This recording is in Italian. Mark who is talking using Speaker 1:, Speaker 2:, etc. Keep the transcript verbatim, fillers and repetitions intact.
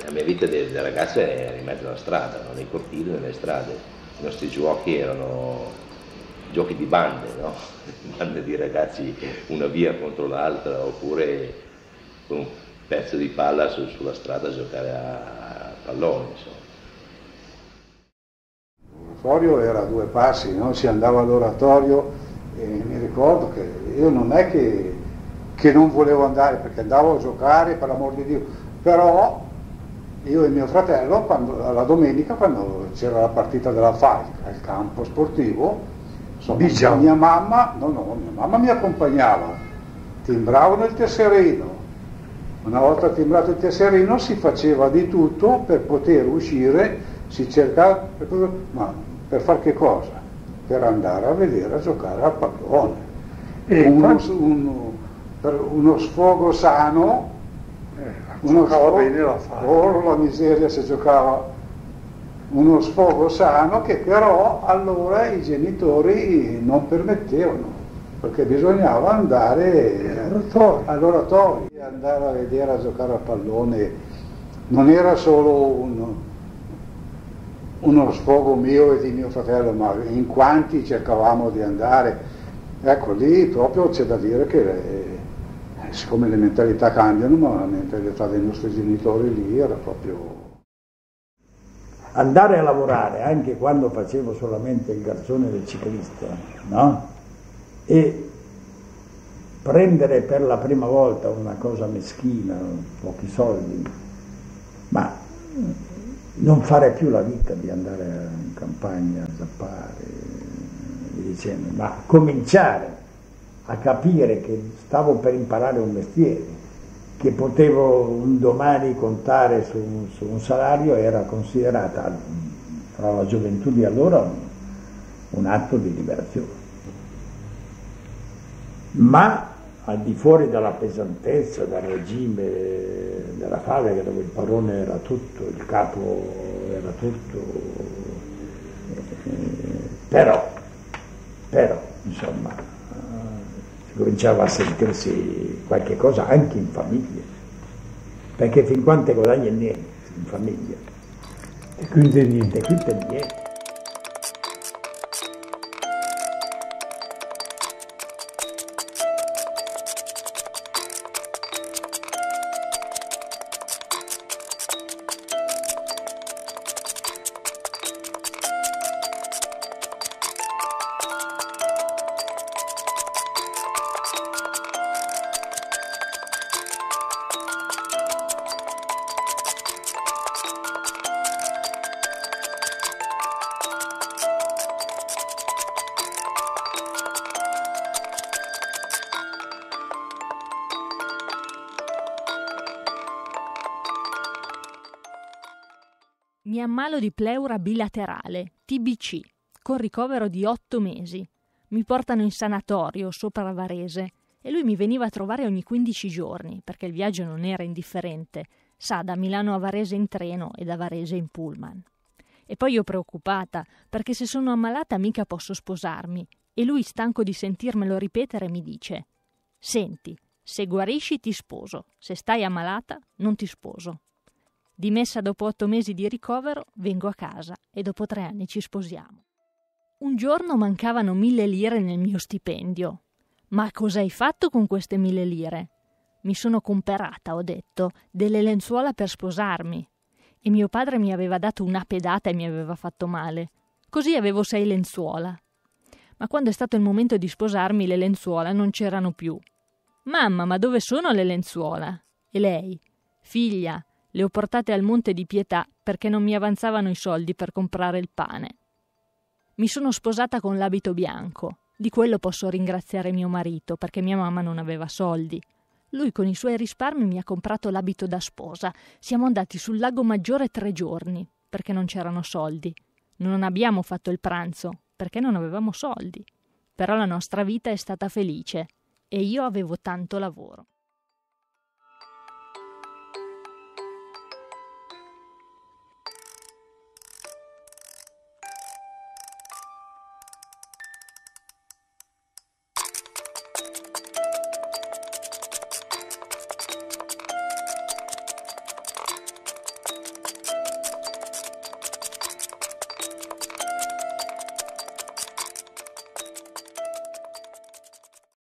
Speaker 1: la mia vita da ragazzo era in mezzo alla strada, no? Nei cortili, nelle strade. I nostri giochi erano giochi di bande, no? Bande di ragazzi, una via contro l'altra, oppure con un pezzo di palla su, sulla strada a giocare a pallone, insomma.
Speaker 2: L'oratorio era a due passi, no? Si andava all'oratorio e mi ricordo che io non è che, che non volevo andare, perché andavo a giocare, per l'amor di Dio, però io e mio fratello, quando, la domenica, quando c'era la partita della Falca, il campo sportivo, insomma, mia mamma, no, no, mia mamma mi accompagnava, timbravano il tesserino, una volta timbrato il tesserino si faceva di tutto per poter uscire, si cercava, per, ma per far che cosa? Per andare a vedere a giocare a pallone, e uno, uno, per uno sfogo sano. Uno sfogo, bene la oh, la miseria se giocava, uno sfogo sano che però allora i genitori non permettevano, perché bisognava andare all'oratorio, andare a vedere a giocare a pallone, non era solo un, uno sfogo mio e di mio fratello, ma in quanti cercavamo di andare, ecco lì proprio c'è da dire che siccome le mentalità cambiano, ma la mentalità dei nostri genitori lì era proprio...
Speaker 3: Andare a lavorare anche quando facevo solamente il garzone del ciclista, no? E prendere per la prima volta una cosa meschina, pochi soldi, ma non fare più la vita di andare in campagna a zappare, dicendo, ma cominciare a capire che stavo per imparare un mestiere, che potevo un domani contare su, su un salario, era considerata fra la gioventù di allora un, un atto di liberazione. Ma al di fuori della pesantezza, del regime della fabbrica, dove il padrone era tutto, il capo era tutto, eh, però, però, insomma, cominciava a sentirsi qualche cosa anche in famiglia, perché fin quante guadagni niente in famiglia, e quindi niente, quindi niente.
Speaker 4: Mi ammalo di pleura bilaterale, T B C, con ricovero di otto mesi. Mi portano in sanatorio sopra Varese e lui mi veniva a trovare ogni quindici giorni, perché il viaggio non era indifferente, sa, da Milano a Varese in treno e da Varese in pullman. E poi io preoccupata, perché se sono ammalata mica posso sposarmi, e lui, stanco di sentirmelo ripetere, mi dice: «Senti, se guarisci ti sposo, se stai ammalata non ti sposo». Dimessa dopo otto mesi di ricovero, vengo a casa e dopo tre anni ci sposiamo. Un giorno mancavano mille lire nel mio stipendio. «Ma cosa hai fatto con queste mille lire?» «Mi sono comperata», ho detto, «delle lenzuola per sposarmi». E mio padre mi aveva dato una pedata e mi aveva fatto male. Così avevo sei lenzuola. Ma quando è stato il momento di sposarmi, le lenzuola non c'erano più. «Mamma, ma dove sono le lenzuola?» E lei: «Figlia, le ho portate al Monte di Pietà perché non mi avanzavano i soldi per comprare il pane». Mi sono sposata con l'abito bianco. Di quello posso ringraziare mio marito, perché mia mamma non aveva soldi. Lui con i suoi risparmi mi ha comprato l'abito da sposa. Siamo andati sul Lago Maggiore tre giorni, perché non c'erano soldi. Non abbiamo fatto il pranzo, perché non avevamo soldi. Però la nostra vita è stata felice e io avevo tanto lavoro.